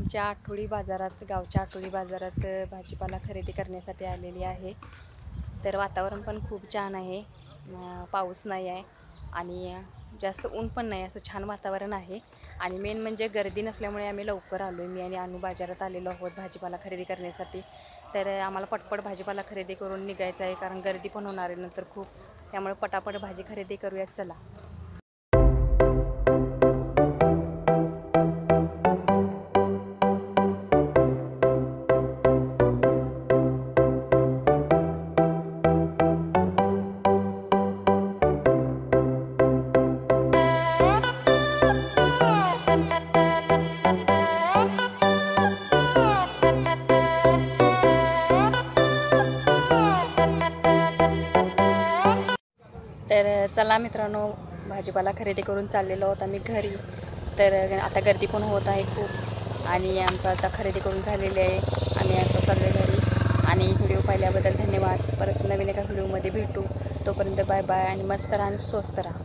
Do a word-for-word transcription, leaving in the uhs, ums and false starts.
आमच्या आठवडी बाजारात, गावच्या आठवडी बाजारात भाजीपाला खरेदी करण्यासाठी आलेली आहे. तर वातावरण पण खूप छान आहे, पाऊस नाही आहे आणि जास्त ऊन पण नाही, असं छान वातावरण आहे. आणि मेन म्हणजे गर्दी नसल्यामुळे आम्ही लवकर आलो आहे. मी आणि अनु बाजारात आलेलो आहोत भाजीपाला खरेदी करण्यासाठी. तर आम्हाला पटपट भाजीपाला खरेदी करून निघायचं आहे, कारण गर्दी पण होणार आहे नंतर खूप. त्यामुळे पटापट भाजी खरेदी करूयात, चला. तर चला मित्रांनो, भाजीपाला खरेदी करून चाललेलो आहोत आम्ही घरी. तर आता गर्दी पण होत आहे खूप आणि आमचं आता खरेदी करून झालेली आहे. आम्ही आता चाललो घरी. आणि व्हिडिओ पाहिल्याबद्दल धन्यवाद. परत नवीन एका व्हिडिओमध्ये भेटू. तोपर्यंत बाय बाय आणि मस्त राहा आणि स्वस्त राहा.